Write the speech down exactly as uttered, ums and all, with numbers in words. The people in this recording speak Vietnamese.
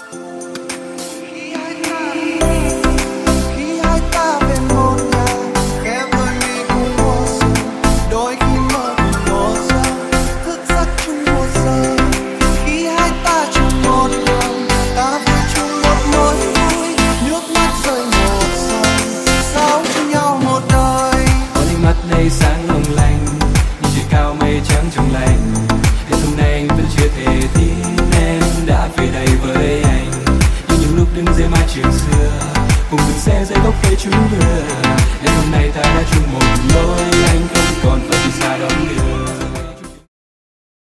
Khi hai ta về một nhà, khẽ vơi mi cùng mùa xuân, đôi khi mơ cùng mùa xuân, thức giấc chung một giờ. Khi hai ta chung một đường, ta vui chung một nỗi vui, nước mắt rơi một dòng, sống chung nhau một đời. Có ánh mắt này sáng long lanh, nhìn trời cao mây trắng trong lành. Đến hôm nay anh vẫn chưa thể tin em đã về đây với anh. Như những lúc đứng dưới mái trường xưa, cùng dừng xe dưới gốc cây trú mưa. Đến hôm nay ta đã chung một lối, anh không còn phải đi xa đón đưa.